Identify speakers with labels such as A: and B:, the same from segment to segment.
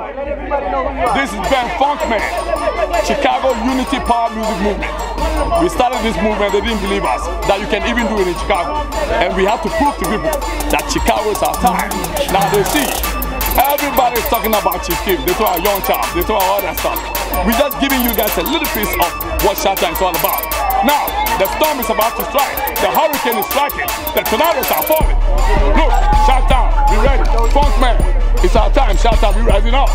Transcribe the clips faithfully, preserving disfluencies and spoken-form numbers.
A: Party. This is Ben Funkman, Chicago Unity Power Music Movement. We started this movement, they didn't believe us, that you can even do it in Chicago. And we have to prove to people that Chicago is our time. Now they see, everybody is talking about Chief Keef, they talk about Young Child, they talk about all that stuff. We're just giving you guys a little piece of what Chi-Town is all about. Now, the storm is about to strike, the hurricane is striking, the tornadoes are falling. Look, Chi-Town, be ready. Funkman, it's our time, Chi-Town, we rising up.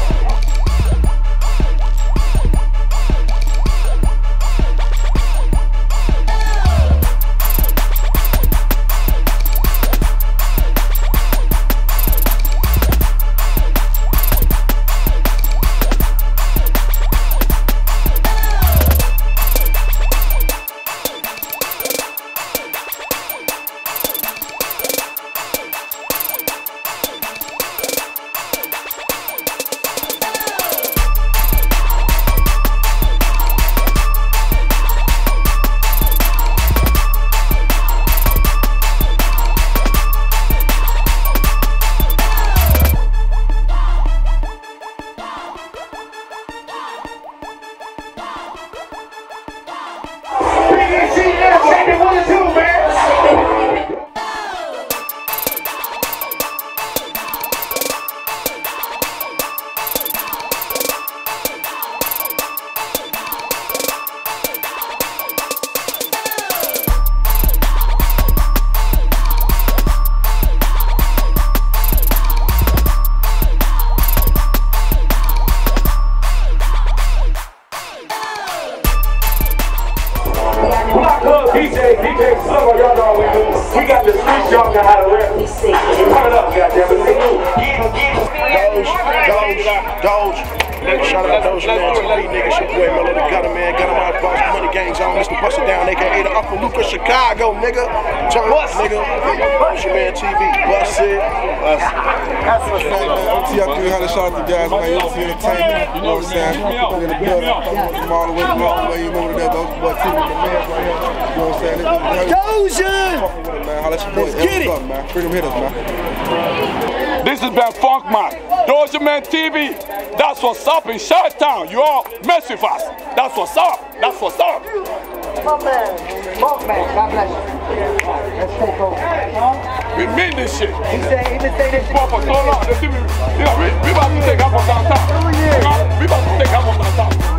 B: D J, D J, some of y'all know what we do. We got the streets, y'all know how to rap. Turn it up, goddammit. Doge, Doge, Doge. Shout out to DojaMan T V, nigga. It's your boy, man. Let it gutter, man. Gutter my boss, money gangs on. Mister Bust It Down, aka the Upper Luca, Chicago, nigga. Turn up, nigga. DojaMan T V, bust it.
C: That's what's up, man. O T three hundred, shout out to guys, man. You see entertainment, you know what I'm saying? We're in the building. From all the way from all the way, you know what it is. Those boys, T V, the man right here. You know what I'm saying?
D: Doja!
C: Let's get it, man. Freedom hitters, man.
A: This is Ben Funkman, DojaMan T V. That's what's up in Chi-Town. You all mess with us. That's what's up. That's what's up.
D: Funkman, Funkman, God bless you. Let's take over.
A: We mean this shit.
D: He said, he been saying this
A: for so long. You know, we, we about to take up on downtown. We about to take up on downtown.